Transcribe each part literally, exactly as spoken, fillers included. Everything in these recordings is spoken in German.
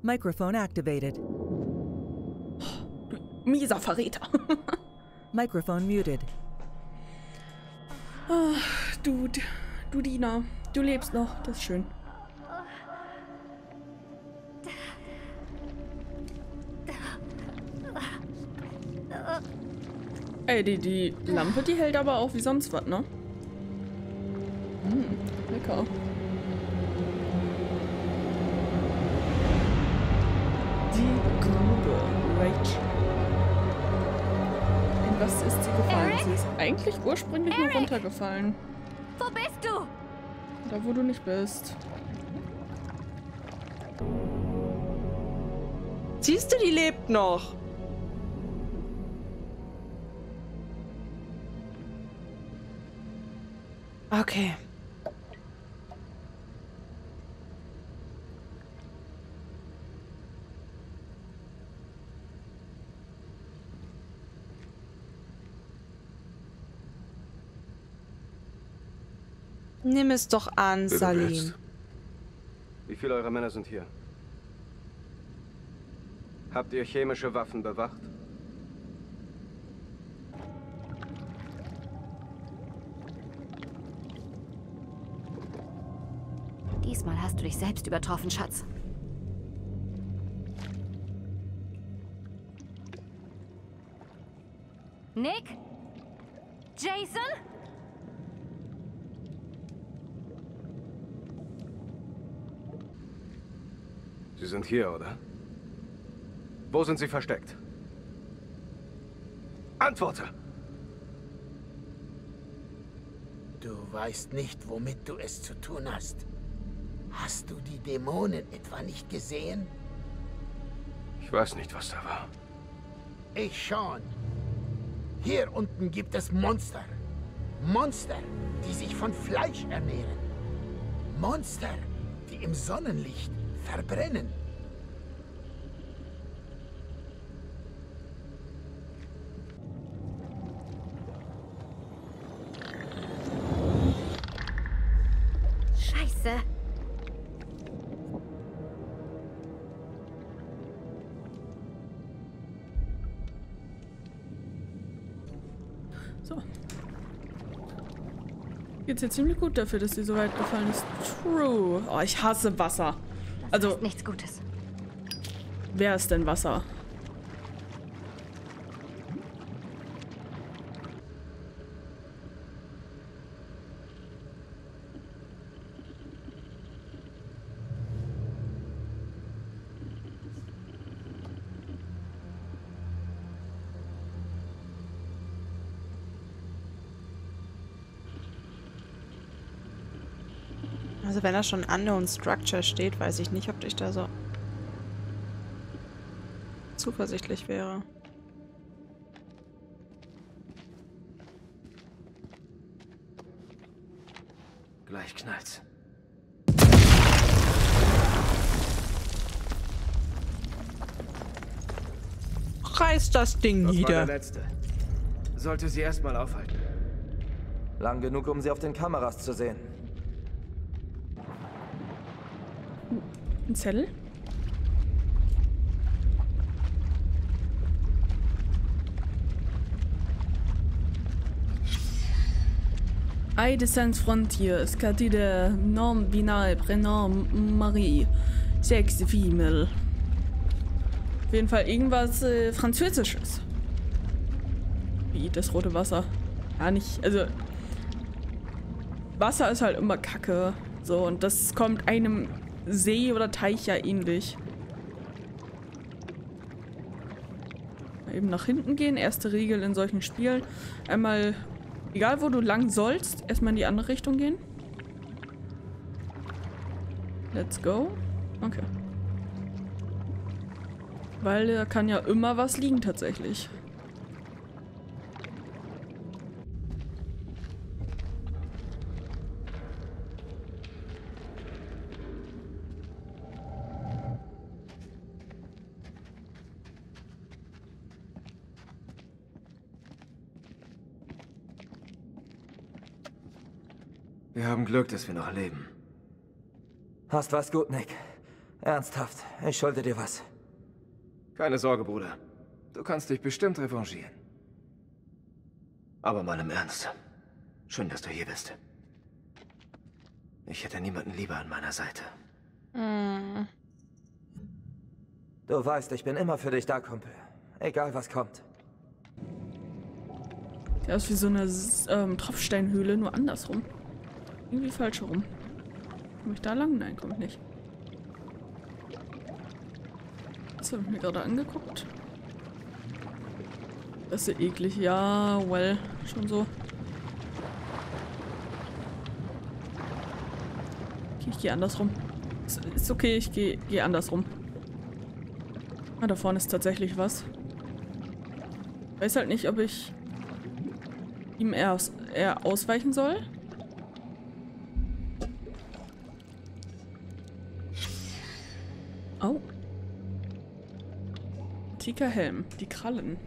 Microphone activated. Mieser Verräter. Microphone muted. Ah, Dude, du Dina, du lebst noch, das ist schön. Ey, die, die Lampe, die hält aber auch wie sonst was, ne? Hm, lecker. Die Grube, Rachel. In was ist sie gefallen? Eric? Sie ist eigentlich ursprünglich nur Eric? runtergefallen. Wo bist du? Da, wo du nicht bist. Siehst du, die lebt noch. Okay. Nimm es doch an, Wie du Salim. willst. Wie viele eurer Männer sind hier? Habt ihr chemische Waffen bewacht? Diesmal hast du dich selbst übertroffen, Schatz. Nick? Jason? Sie sind hier, oder? Wo sind sie versteckt? Antworte! Du weißt nicht, womit du es zu tun hast. Hast du die Dämonen etwa nicht gesehen? Ich weiß nicht, was da war. Ich schon. Hier unten gibt es Monster. Monster, die sich von Fleisch ernähren. Monster, die im Sonnenlicht verbrennen. Scheiße. So. Geht's jetzt ziemlich gut dafür, dass sie so weit gefallen ist. True. Oh, ich hasse Wasser. Das Also, ist nichts Gutes. wer ist denn Wasser? Also wenn da schon Unknown Structure steht, weiß ich nicht, ob ich da so zuversichtlich wäre. Gleich knallt's. Reiß das Ding Das war der nieder. letzte. Sollte sie erstmal aufhalten. Lang genug, um sie auf den Kameras zu sehen. Ein Zettel? I descends frontier, scati de nom binaire prénom Marie. Sex female. Auf jeden Fall irgendwas äh, Französisches. Wie das rote Wasser. Ja, nicht, also Wasser ist halt immer Kacke. So, und das kommt einem See oder Teich ja ähnlich. Mal eben nach hinten gehen. Erste Regel in solchen Spielen. Einmal, egal wo du lang sollst, erstmal in die andere Richtung gehen. Let's go. Okay. Weil da kann ja immer was liegen tatsächlich. Wir haben Glück, dass wir noch leben. Hast was gut, Nick. Ernsthaft, ich schulde dir was. Keine Sorge, Bruder. Du kannst dich bestimmt revanchieren. Aber mal im Ernst. Schön, dass du hier bist. Ich hätte niemanden lieber an meiner Seite. Hm. Du weißt, ich bin immer für dich da, Kumpel. Egal, was kommt. Sieht aus wie so eine ähm, Tropfsteinhöhle, nur andersrum. Irgendwie falsch herum. Komme ich da lang? Nein, komme ich nicht. Das habe ich mir gerade angeguckt. Das ist ja eklig. Ja, well, schon so. Okay, ich gehe andersrum. Ist, ist okay, ich gehe geh andersrum. Ah, da vorne ist tatsächlich was. Ich weiß halt nicht, ob ich ihm eher, aus, eher ausweichen soll. Oh. Antiker Helm. Die Krallen.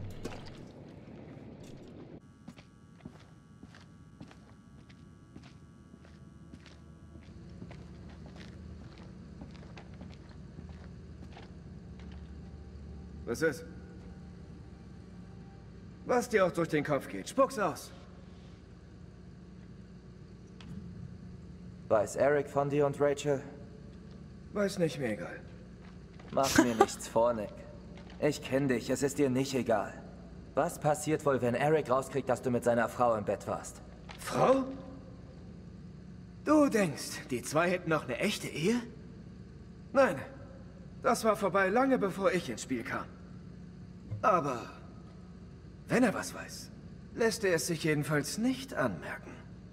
Was ist? Was dir auch durch den Kopf geht, spuck's aus. Weiß Eric von dir und Rachel? Weiß nicht, mir egal. Mach mir nichts vor, Nick. Ich kenn dich, es ist dir nicht egal. Was passiert wohl, wenn Eric rauskriegt, dass du mit seiner Frau im Bett warst? Frau? Du denkst, die zwei hätten noch eine echte Ehe? Nein, das war vorbei lange bevor ich ins Spiel kam. Aber wenn er was weiß, lässt er es sich jedenfalls nicht anmerken.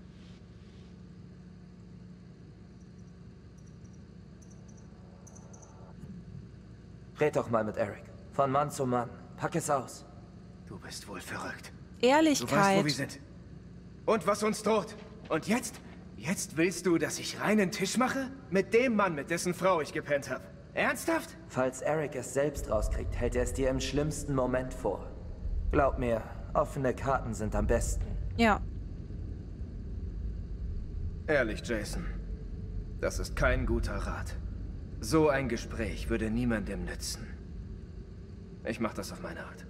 Red doch mal mit Eric. Von Mann zu Mann. Pack es aus. Du bist wohl verrückt. Du weißt, Ehrlichkeit. wo wir sind. Und was uns droht. Und jetzt? Jetzt willst du, dass ich reinen Tisch mache? Mit dem Mann, mit dessen Frau ich gepennt habe. Ernsthaft? Falls Eric es selbst rauskriegt, hält er es dir im schlimmsten Moment vor. Glaub mir, offene Karten sind am besten. Ja. Ehrlich, Jason. Das ist kein guter Rat. So ein Gespräch würde niemandem nützen. Ich mach das auf meine Art.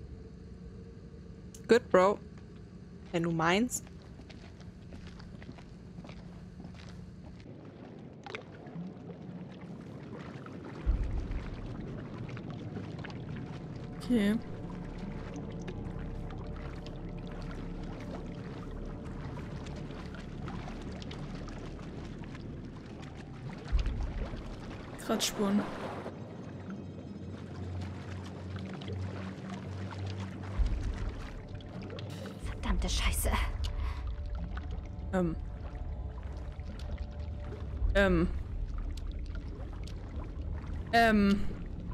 Good, Bro. Wenn du meinst. Okay. Kratzspuren. Verdammte Scheiße. Ähm. Ähm. Ähm.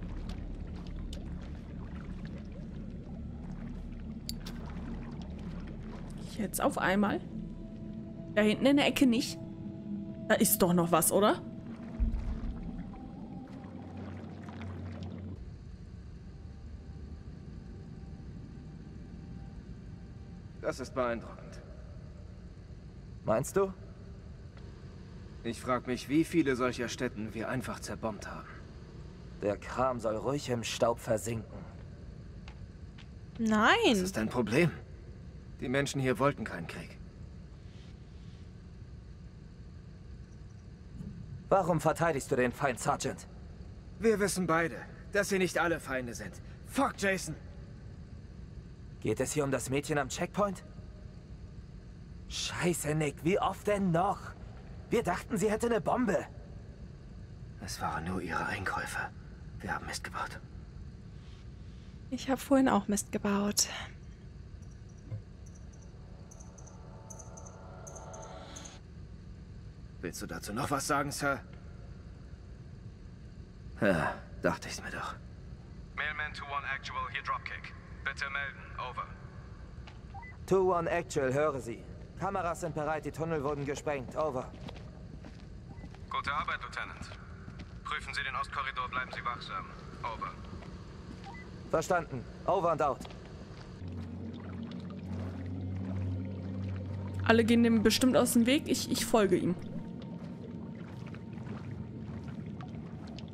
Jetzt auf einmal? Da hinten in der Ecke nicht? Da ist doch noch was, oder? Das ist beeindruckend. Meinst du? Ich frage mich, wie viele solcher Städten wir einfach zerbombt haben. Der Kram soll ruhig im Staub versinken. Das Nein. ist ein Problem. Die Menschen hier wollten keinen Krieg. Warum verteidigst du den Feind, Sergeant? Wir wissen beide, dass sie nicht alle Feinde sind. Fuck, Jason! Geht es hier um das Mädchen am Checkpoint? Scheiße, Nick, wie oft denn noch? Wir dachten, sie hätte eine Bombe. Es waren nur ihre Einkäufe. Wir haben Mist gebaut. Ich habe vorhin auch Mist gebaut. Willst du dazu noch was sagen, Sir? Ja, dachte ich's mir doch. Mailman two one Actual, hier Dropkick. Bitte melden, over. two one Actual, höre Sie. Kameras sind bereit, die Tunnel wurden gesprengt, over. Gute Arbeit, Lieutenant. Prüfen Sie den Ostkorridor, bleiben Sie wachsam. Over. Verstanden, over and out. Alle gehen dem bestimmt aus dem Weg. Ich, ich folge ihm.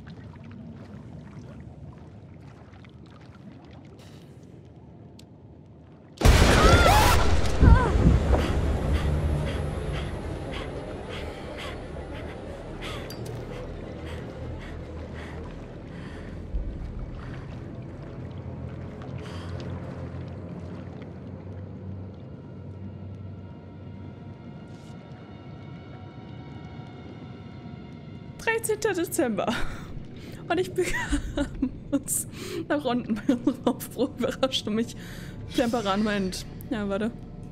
dreizehnter Dezember. Und ich bekam uns nach unten bei unserem Aufbruch überrascht und mich Temperan meint. Ja, warte.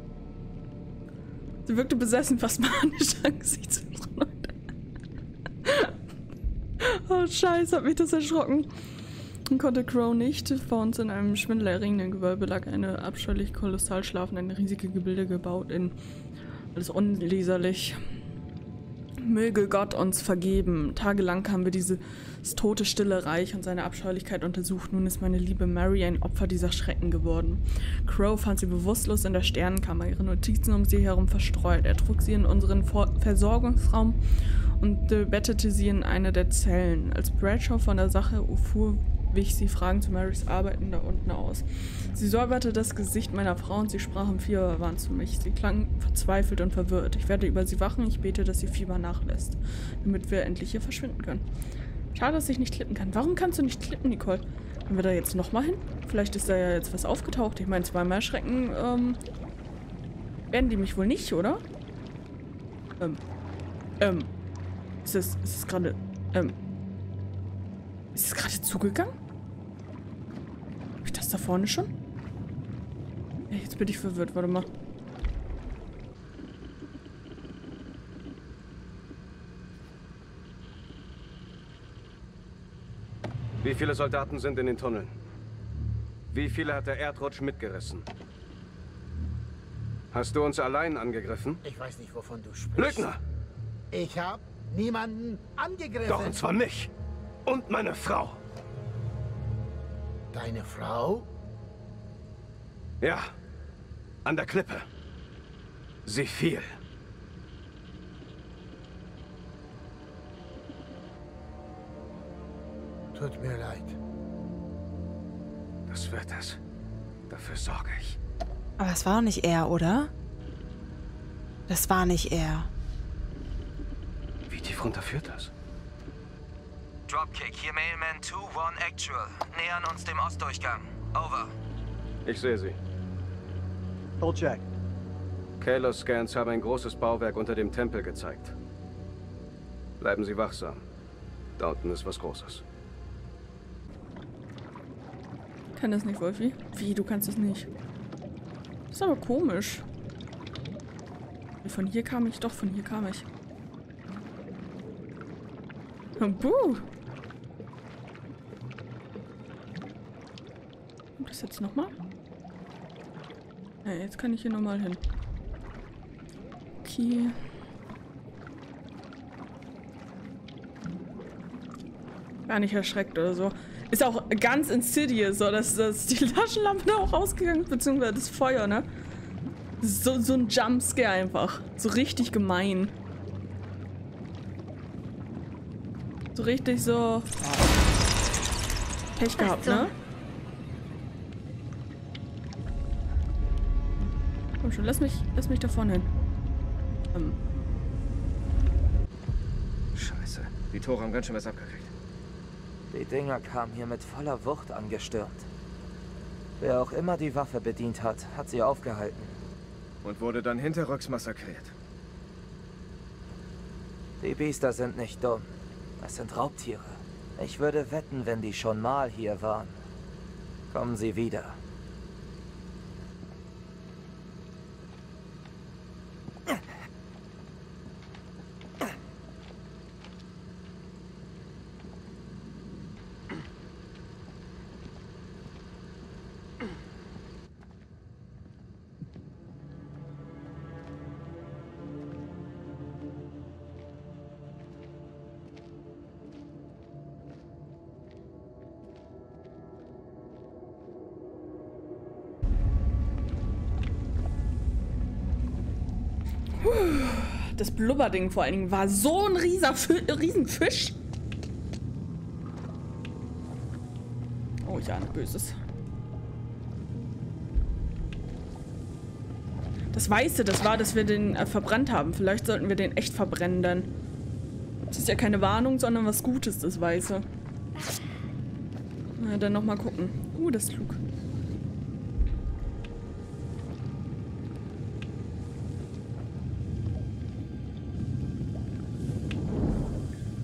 Sie wirkte besessen, fast manisch angesichts. Oh, scheiße, hat mich das erschrocken. Und konnte Crow nicht. Vor uns in einem schwindelerregenden Gewölbe lag eine abscheulich kolossal schlafende, riesige Gebilde gebaut in alles unleserlich. Möge Gott uns vergeben. Tagelang haben wir dieses tote, stille Reich und seine Abscheulichkeit untersucht. Nun ist meine liebe Mary ein Opfer dieser Schrecken geworden. Crow fand sie bewusstlos in der Sternenkammer, ihre Notizen um sie herum verstreut. Er trug sie in unseren Vor- Versorgungsraum und äh, bettete sie in eine der Zellen. Als Bradshaw von der Sache erfuhr, wich sie Fragen zu Marys Arbeiten da unten aus. Sie säuberte das Gesicht meiner Frau und sie sprach im Fieberwahn zu mich. Sie klang verzweifelt und verwirrt. Ich werde über sie wachen. Ich bete, dass sie Fieber nachlässt, damit wir endlich hier verschwinden können. Schade, dass ich nicht klippen kann. Warum kannst du nicht klippen, Nicole? Können wir da jetzt nochmal hin? Vielleicht ist da ja jetzt was aufgetaucht. Ich meine, zweimal erschrecken, ähm, werden die mich wohl nicht, oder? Ähm, ähm, ist es, ist es gerade, ähm, ist es gerade zugegangen? Hab ich das da vorne schon? Ja, jetzt bin ich verwirrt. Warte mal. Wie viele Soldaten sind in den Tunneln? Wie viele hat der Erdrutsch mitgerissen? Hast du uns allein angegriffen? Ich weiß nicht, wovon du sprichst. Lügner! Ich habe niemanden angegriffen. Doch, und zwar mich. Und meine Frau. Deine Frau? Ja. An der Klippe. Sie fiel. Tut mir leid. Das wird es. Dafür sorge ich. Aber es war doch nicht er, oder? Das war nicht er. Wie tief runter führt das? Dropkick, hier Mailman zwei eins Actual. Nähern uns dem Ostdurchgang. Over. Ich sehe sie. Full check. Kalos-Scans haben ein großes Bauwerk unter dem Tempel gezeigt. Bleiben Sie wachsam. Da unten ist was Großes. Kann das nicht, Wolfi? Wie, du kannst es nicht? Das ist aber komisch. Von hier kam ich, doch, von hier kam ich. Buh! Kommt das jetzt nochmal? Ja, jetzt kann ich hier nochmal hin. Okay. Gar nicht erschreckt oder so. Ist auch ganz insidious, so dass, dass die Taschenlampe da auch ausgegangen ist, beziehungsweise das Feuer, ne? Das ist so, so ein Jumpscare einfach. So richtig gemein. So richtig so... Pech gehabt, ne? Komm schon, lass mich, lass mich da vorne hin. Ähm. Scheiße. Die Tore haben ganz schön was abgekriegt. Die Dinger kamen hier mit voller Wucht angestürmt. Wer auch immer die Waffe bedient hat, hat sie aufgehalten. Und wurde dann hinterrücks massakriert. Die Biester sind nicht dumm. Es sind Raubtiere. Ich würde wetten, wenn die schon mal hier waren, kommen sie wieder. Das Blubberding vor allen Dingen war so ein rieser Riesenfisch. Oh ja, ein Böses. Das Weiße, das war, dass wir den äh, verbrannt haben. Vielleicht sollten wir den echt verbrennen dann. Das ist ja keine Warnung, sondern was Gutes, das Weiße. Na, dann nochmal gucken. Uh, das ist klug.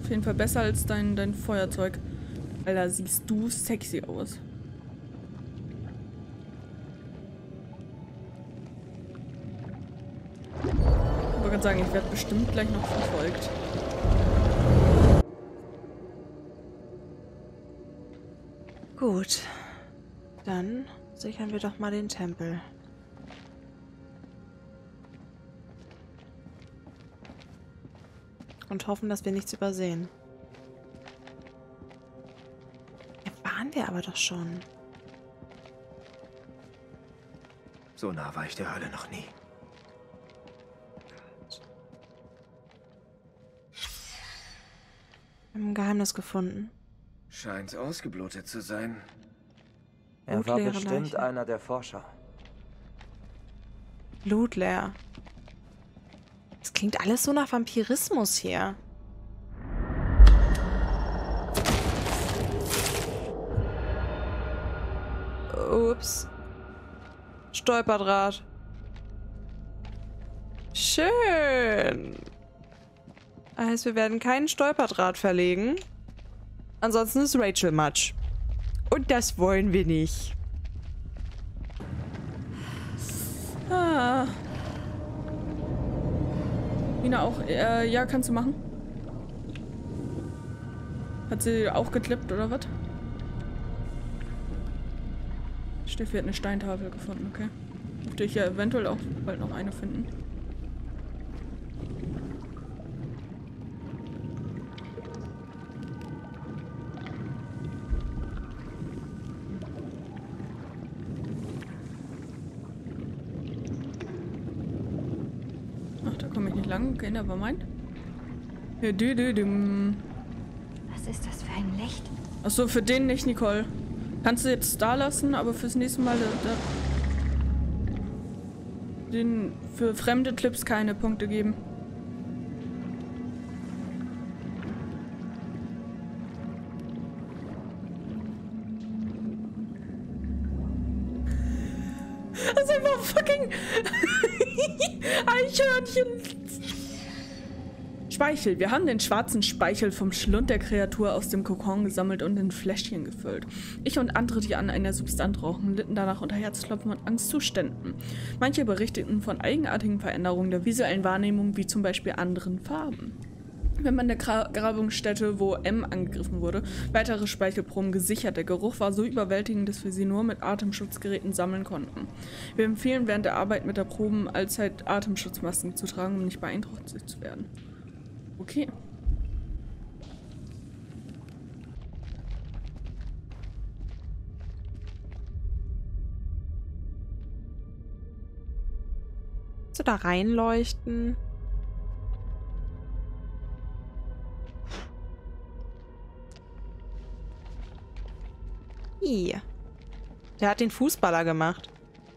Auf jeden Fall besser als dein, dein Feuerzeug. Weil da siehst du sexy aus. Ich wollte gerade sagen, ich werde bestimmt gleich noch verfolgt. Gut. Dann sichern wir doch mal den Tempel. Und hoffen, dass wir nichts übersehen. Hier waren wir aber doch schon. So nah war ich der Hölle noch nie. Wir haben ein Geheimnis gefunden. Scheint ausgeblutet zu sein. Er war Blutleere bestimmt Leiche. einer der Forscher. Blutleer. Das klingt alles so nach Vampirismus hier. Ups. Stolperdraht. Schön. Heißt, wir werden keinen Stolperdraht verlegen. Ansonsten ist Rachel Matsch. Und das wollen wir nicht. Ah. Nina auch. Äh, ja, kannst du machen. Hat sie auch geklippt oder was? Steffi hat eine Steintafel gefunden, okay. Dürfte ich ja eventuell auch bald noch eine finden. Ach, da komme ich nicht lang. Okay, nevermind. Ja, dü, dü, düm. Was ist das für ein Licht? Achso, für den nicht, Nicole. Kannst du jetzt da lassen, aber fürs nächste Mal da, den für fremde Clips keine Punkte geben. Das ist einfach fucking Eichhörnchen. Speichel. Wir haben den schwarzen Speichel vom Schlund der Kreatur aus dem Kokon gesammelt und in Fläschchen gefüllt. Ich und andere, die an einer Substanz rauchen, litten danach unter Herzklopfen und Angstzuständen. Manche berichteten von eigenartigen Veränderungen der visuellen Wahrnehmung, wie zum Beispiel anderen Farben. Wir haben an der Gra Grabungsstätte, wo M angegriffen wurde, weitere Speichelproben gesichert. Der Geruch war so überwältigend, dass wir sie nur mit Atemschutzgeräten sammeln konnten. Wir empfehlen während der Arbeit mit der Proben allzeit Atemschutzmasken zu tragen, um nicht beeinträchtigt zu werden. Okay. Kannst du da reinleuchten? Hier. Der hat den Fußballer gemacht.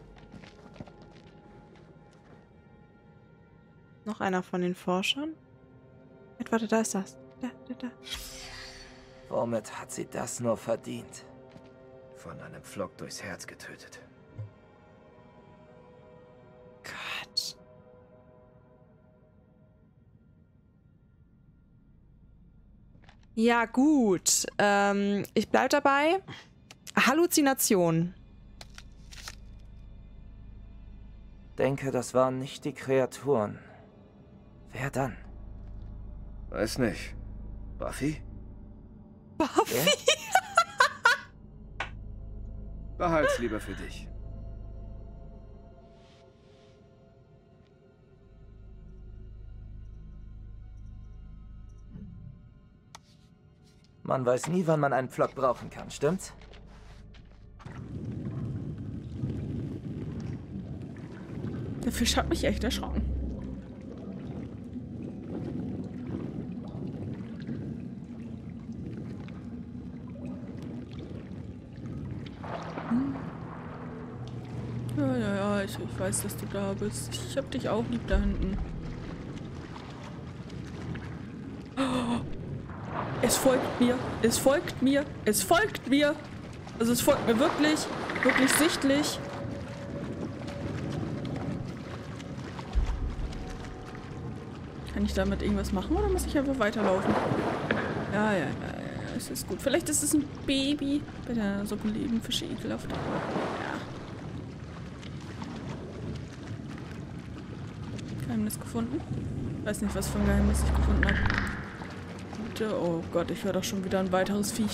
Noch einer von den Forschern? Warte, da ist das. Da, da, da. Womit hat sie das nur verdient? Von einem Flock durchs Herz getötet. Gott. Ja, gut. Ähm, ich bleib dabei. Halluzination. Denke, das waren nicht die Kreaturen. Wer dann? Weiß nicht. Buffy? Buffy? Behalt's lieber für dich. Man weiß nie, wann man einen Pflock brauchen kann, stimmt's? Der Fisch hat mich echt erschrocken. Ja, ja, ja, ich, ich weiß, dass du da bist. Ich hab dich auch lieb da hinten. Oh, es folgt mir, es folgt mir, es folgt mir. Also es folgt mir wirklich, wirklich sichtlich. Kann Kann ich damit irgendwas machen oder muss ich einfach weiterlaufen? Ja, ja, ja, ja, es ist gut. Vielleicht ist es ein Baby. Bei der Suppe leben Fische ekelhaft. Ja. Geheimnis gefunden. Ich weiß nicht, was für ein Geheimnis ich gefunden habe. Bitte, oh Gott, ich höre doch schon wieder ein weiteres Viech.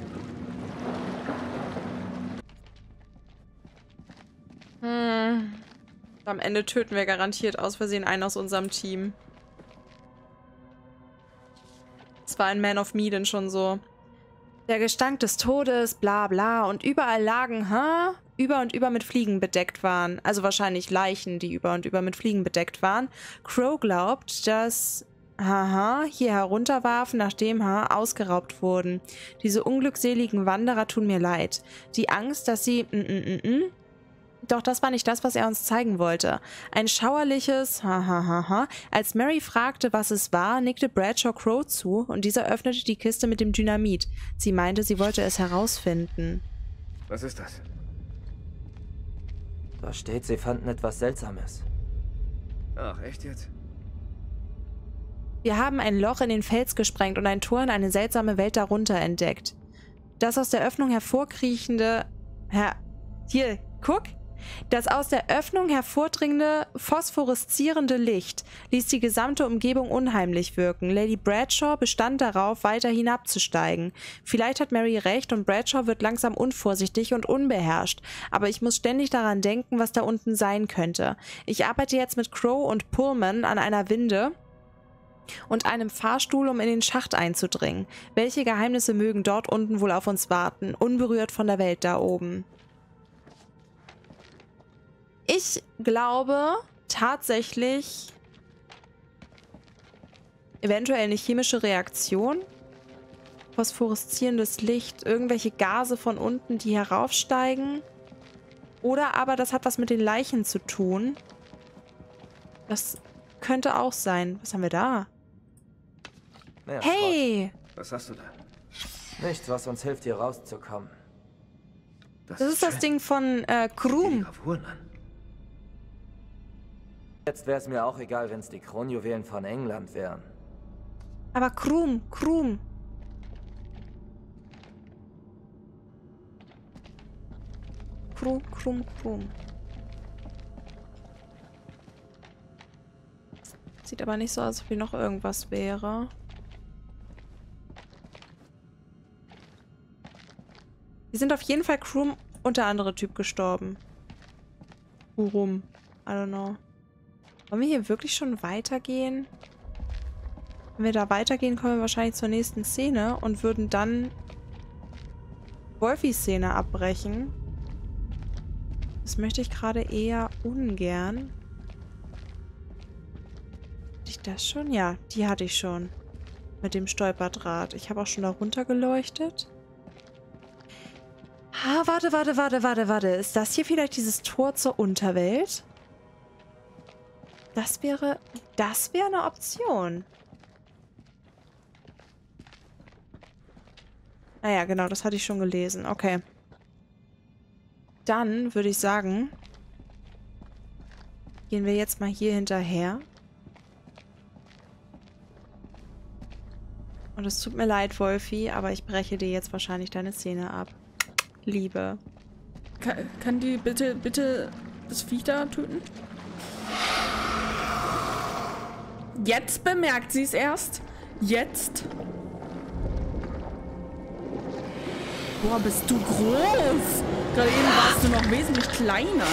Hm. Am Ende töten wir garantiert aus Versehen einen aus unserem Team. Es war ein Man of Medan schon so. Der Gestank des Todes, bla bla. Und überall lagen, hä? Über und über mit Fliegen bedeckt waren. Also wahrscheinlich Leichen, die über und über mit Fliegen bedeckt waren. Crow glaubt, dass haha, hier herunterwarfen, nachdem ha, ausgeraubt wurden. Diese unglückseligen Wanderer tun mir leid. Die Angst, dass sie... Mm, mm, mm, mm. Doch das war nicht das, was er uns zeigen wollte. Ein schauerliches Hahaha. Als Mary fragte, was es war, nickte Bradshaw Crow zu und dieser öffnete die Kiste mit dem Dynamit. Sie meinte, sie wollte es herausfinden. Was ist das? Da steht, sie fanden etwas Seltsames. Ach, echt jetzt? Wir haben ein Loch in den Fels gesprengt und ein Tor in eine seltsame Welt darunter entdeckt. Das aus der Öffnung hervorkriechende... Her... Hier, guck! Das aus der Öffnung hervordringende, phosphoreszierende Licht ließ die gesamte Umgebung unheimlich wirken. Lady Bradshaw bestand darauf, weiter hinabzusteigen. Vielleicht hat Mary recht und Bradshaw wird langsam unvorsichtig und unbeherrscht. Aber ich muss ständig daran denken, was da unten sein könnte. Ich arbeite jetzt mit Crow und Pullman an einer Winde und einem Fahrstuhl, um in den Schacht einzudringen. Welche Geheimnisse mögen dort unten wohl auf uns warten, unberührt von der Welt da oben? Ich glaube tatsächlich eventuell eine chemische Reaktion, phosphoreszierendes Licht, irgendwelche Gase von unten, die heraufsteigen. Oder aber das hat was mit den Leichen zu tun. Das könnte auch sein. Was haben wir da? Ja, hey! Was hast du da? Nichts, was uns hilft, hier rauszukommen. Das, das ist schön. Das Ding von äh, Krum. Jetzt wäre es mir auch egal, wenn es die Kronjuwelen von England wären. Aber Krum, Krum. Krum, Krum, Krum. Sieht aber nicht so aus, als ob hier noch irgendwas wäre. Hier sind auf jeden Fall Krum und der andere Typ gestorben. Warum? I don't know. Wollen wir hier wirklich schon weitergehen? Wenn wir da weitergehen, kommen wir wahrscheinlich zur nächsten Szene und würden dann Wolfie-Szene abbrechen. Das möchte ich gerade eher ungern. Hatte ich das schon? Ja, die hatte ich schon. Mit dem Stolperdraht. Ich habe auch schon da runter geleuchtet. Ah, warte, warte, warte, warte, warte. Ist das hier vielleicht dieses Tor zur Unterwelt? Das wäre, das wäre eine Option. Naja, genau, das hatte ich schon gelesen. Okay. Dann würde ich sagen, gehen wir jetzt mal hier hinterher. Und es tut mir leid, Wolfie, aber ich breche dir jetzt wahrscheinlich deine Szene ab. Liebe. Kann, kann die bitte, bitte das Viech da töten? Jetzt bemerkt sie es erst. Jetzt. Boah, bist du groß. Gerade eben warst du noch wesentlich kleiner.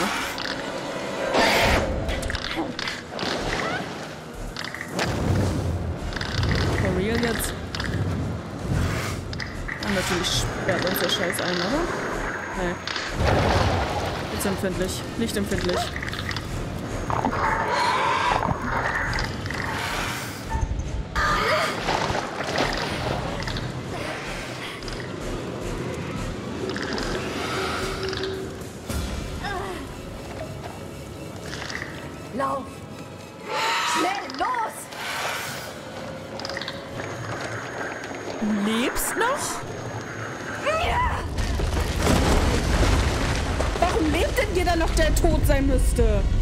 For real jetzt? Und natürlich sperrt uns der Scheiß ein, oder? Nee. Jetzt empfindlich. Nicht empfindlich. Lauf! Schnell, los! Du lebst noch? Ja! Warum lebt denn jeder noch, der tot sein müsste?